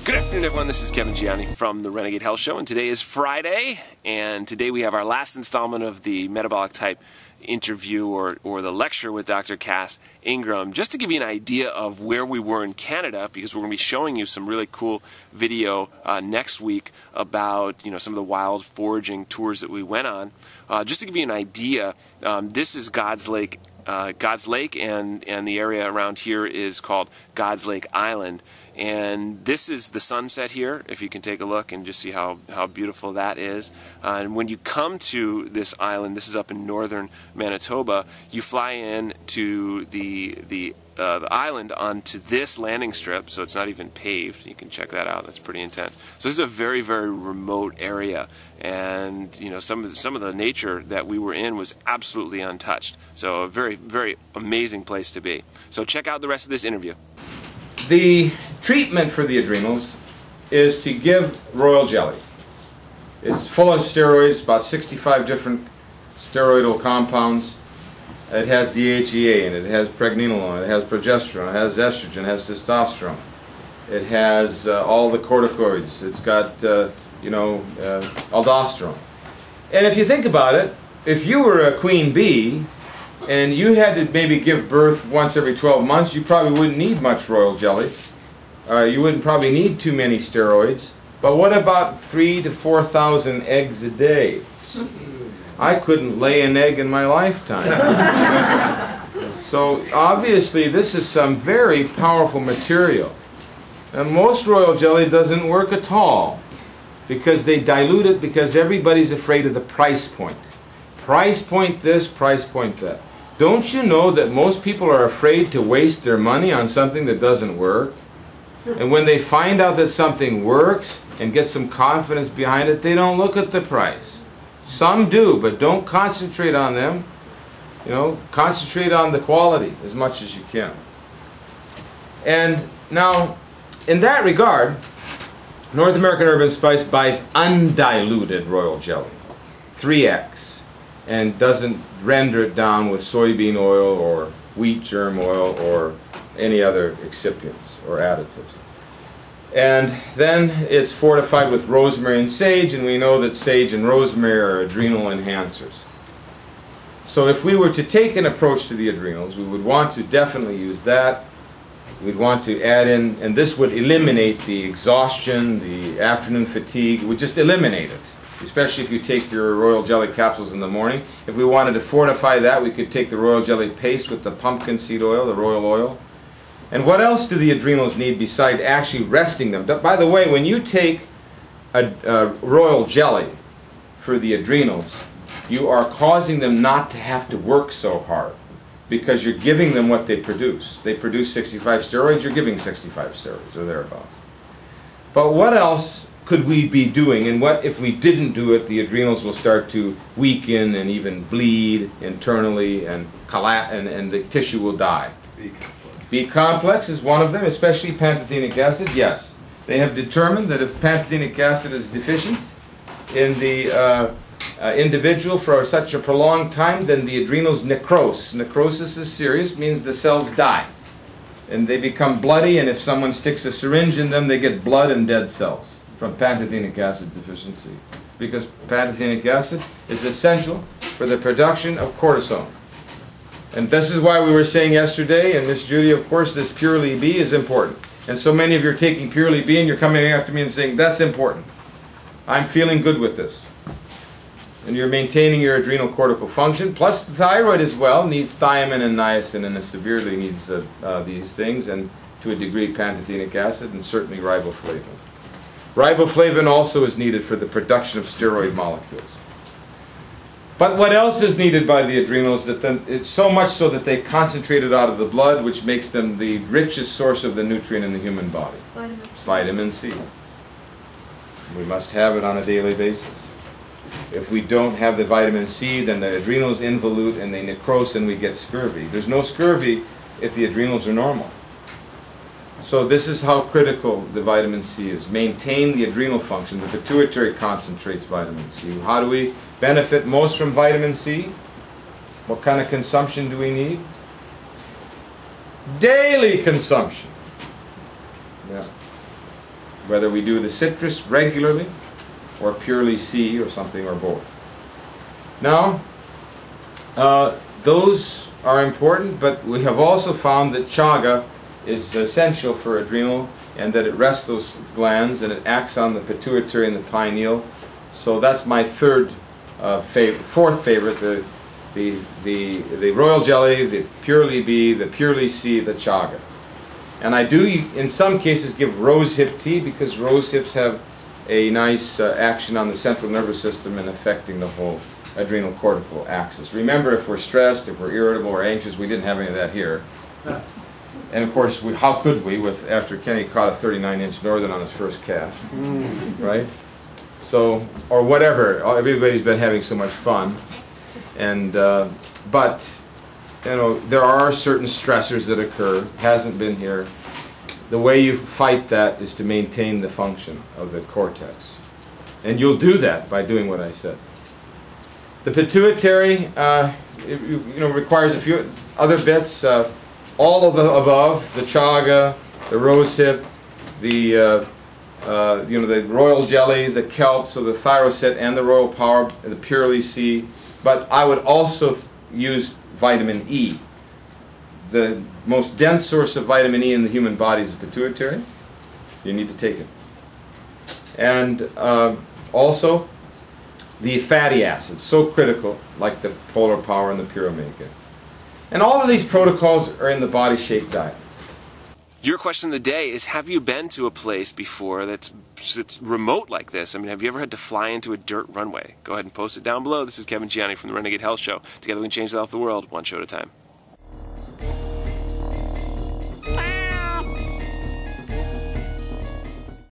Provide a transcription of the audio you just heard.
Good afternoon, everyone. This is Kevin Gianni from the Renegade Health Show, and today is Friday, and today we have our last installment of the metabolic type interview or the lecture with Dr. Cass Ingram, just to give you an idea of where we were in Canada, because we're going to be showing you some really cool video next week about some of the wild foraging tours that we went on. Just to give you an idea, this is God's Lake, and the area around here is called God's Lake Island. And this is the sunset here, if you can take a look and just see how beautiful that is. And when you come to this island, this is up in northern Manitoba, you fly in to the island onto this landing strip, so it's not even paved. You can check that out. That's pretty intense. So this is a very, very remote area, and some of the nature that we were in was absolutely untouched. So a very, very amazing place to be. So check out the rest of this interview. The treatment for the adrenals is to give royal jelly. It's full of steroids, about 65 different steroidal compounds. It has DHEA in it, it has pregnenolone, it has progesterone, it has estrogen, it has testosterone. It has all the corticoids. It's got aldosterone. And if you think about it, if you were a queen bee and you had to maybe give birth once every 12 months, you probably wouldn't need much royal jelly. You wouldn't probably need too many steroids. But what about 3,000 to 4,000 eggs a day? I couldn't lay an egg in my lifetime. So obviously this is some very powerful material. And most royal jelly doesn't work at all because they dilute it because everybody's afraid of the price point. Price point this, price point that. Don't you know that most people are afraid to waste their money on something that doesn't work? And when they find out that something works and get some confidence behind it, they don't look at the price. Some do, but don't concentrate on them. Concentrate on the quality as much as you can. And now, in that regard, North American Herb & Spice buys undiluted royal jelly, 3X. And doesn't render it down with soybean oil or wheat germ oil or any other excipients or additives. And then it's fortified with rosemary and sage, and we know that sage and rosemary are adrenal enhancers. So if we were to take an approach to the adrenals, we would want to definitely use that. We'd want to add in, and this would eliminate the exhaustion, the afternoon fatigue. It would just eliminate it. Especially if you take your royal jelly capsules in the morning. If we wanted to fortify that, we could take the royal jelly paste with the pumpkin seed oil, the royal oil. And what else do the adrenals need besides actually resting them? By the way, when you take a royal jelly for the adrenals, you are causing them not to have to work so hard because you're giving them what they produce. They produce 65 steroids, you're giving 65 steroids or thereabouts. But what else could we be doing, and what if we didn't do it? The adrenals will start to weaken and even bleed internally and collapse, and the tissue will die. B complex is one of them, especially pantothenic acid. Yes, they have determined that if pantothenic acid is deficient in the individual for such a prolonged time, then the adrenals necrose. Necrosis is serious, means the cells die and they become bloody, and if someone sticks a syringe in them, they get blood and dead cells from pantothenic acid deficiency, because pantothenic acid is essential for the production of cortisol. And this is why we were saying yesterday, and Miss Judy, of course, this Purely B is important. And so many of you are taking Purely B and you're coming after me and saying, that's important. I'm feeling good with this. And you're maintaining your adrenal cortical function, plus the thyroid as well needs thiamine and niacin, and it severely needs these things, and to a degree pantothenic acid, and certainly riboflavin. Riboflavin also is needed for the production of steroid molecules. But what else is needed by the adrenals? It's so much so that they concentrate it out of the blood, which makes them the richest source of the nutrient in the human body. Vitamin C. We must have it on a daily basis. If we don't have the vitamin C, then the adrenals involute and they necrose and we get scurvy. There's no scurvy if the adrenals are normal. So this is how critical the vitamin C is. Maintain the adrenal function. The pituitary concentrates vitamin C. How do we benefit most from vitamin C? What kind of consumption do we need? Daily consumption. Yeah. whether we do the citrus regularly or purely C or something or both. Now, those are important, but we have also found that chaga is essential for adrenal, and that it rests those glands and it acts on the pituitary and the pineal. So that's my fourth favorite, the royal jelly, the purely B, the purely C, the chaga. And I do, in some cases, give rosehip tea because rosehips have a nice action on the central nervous system and affecting the whole adrenal cortical axis. Remember, if we're stressed, if we're irritable or anxious, we didn't have any of that here. And of course, how could we, after Kenny caught a 39-inch northern on his first cast, right? So, or whatever. Everybody's been having so much fun, and but you know, there are certain stressors that occur. Hasn't been here. The way you fight that is to maintain the function of the cortex, and you'll do that by doing what I said. The pituitary, requires a few other bits. All of the above: the chaga, the rosehip, the the royal jelly, the kelp, so the thyroset and the royal power, the purely C. But I would also use vitamin E. The most dense source of vitamin E in the human body is the pituitary. You need to take it. And also the fatty acids, so critical, like the polar power and the pure omega. And all of these protocols are in the Body Shape diet. Your question of the day is, have you been to a place before that's remote like this? I mean, have you ever had to fly into a dirt runway? Go ahead and post it down below. This is Kevin Gianni from the Renegade Health Show. Together we can change the health of the world, one show at a time.